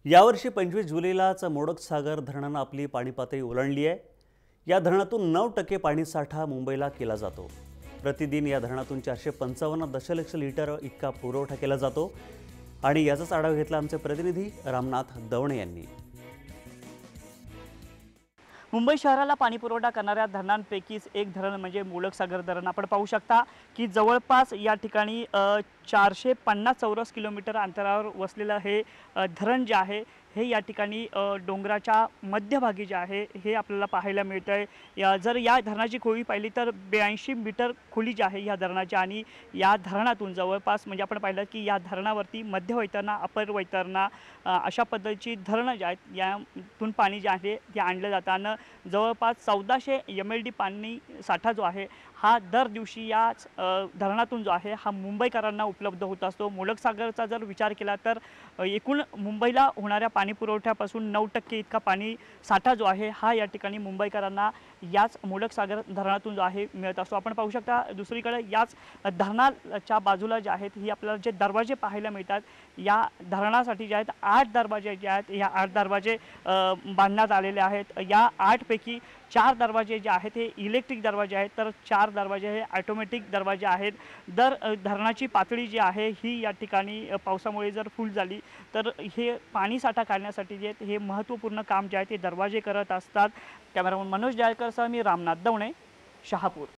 यावर्षी 25 जुलैलाच मोडक सागर धरणानं आपली पाणी पातळी ओलांडली आहे। या धरणातून 9% पाणीसाठा मुंबईला केला जातो। प्रतिदिन या धरणातून 455 दशलक्ष लिटर इतका पुरवठा केला जातो आणि याचाच आढावा घेतला आमचे प्रतिनिधी रामनाथ दवणे यांनी। मुंबई शहराला पाणी पुरवठा करणाऱ्या धरणांपैकीच एक धरण म्हणजे मोडक सागर धरण। आपण पाहू शकता की जवळपास या ठिकाणी 450 चौरस किलोमीटर अंतरावर वसलेलं हे धरण जे आहे हे या ठिकाणी डोंगराच्या मध्यभागी जे आहे हे आपल्याला पाहायला मिळतंय। जर या धरणाची खोली पाहिली तर 82 मीटर खोली जी आहे या धरणाची आणि या धरणातून जवळपास म्हणजे आपण पाहिलं की या धरणावरती मध्य वैतरणा अपर वैतरणा अशा पद्धतीची धरणं जी आहेत यातून पाणी जे आहे ते आणलं जातं आणि जवळपास 1400 MLD पाणी साठा जो आहे हा दर दिवशी याच धरणातून जो आहे हा मुंबईकरांना उपलब्ध होत असतो। मोडक सागरचा जर विचार केला तर एकूण मुंबईला होणाऱ्या पाणी पुरवठ्यापासून 9% इतका पाणी साठा जो आहे हा या ठिकाणी मुंबईकरांना याच मोडक सागर धरणातून जो आहे मिळत असतो। आपण पाहू शकता दुसरीकडे याच धरणाच्या बाजूला जे आहेत ही आपल्याला जे दरवाजे पाहायला मिळतात या धरणासाठी जे आहेत 8 दरवाजे जे आहेत या 8 दरवाजे बांधण्यात आलेले आहेत। या 8 पैकी 4 दरवाजे जे आहेत हे इलेक्ट्रिक दरवाजे आहेत तर 4 दरवाजे हे ऑटोमॅटिक दरवाजे आहेत। धरणाची पातळी जी आहे ही या ठिकाणी पावसामुळे जर फुल झाली तर हे पाणी साठा काढण्यासाठी जे हे महत्त्वपूर्ण काम जे आहे ते दरवाजे करत असतात। कॅमेरामन मनोज जायकरसह मी रामनाथ दवणे, शहापूर।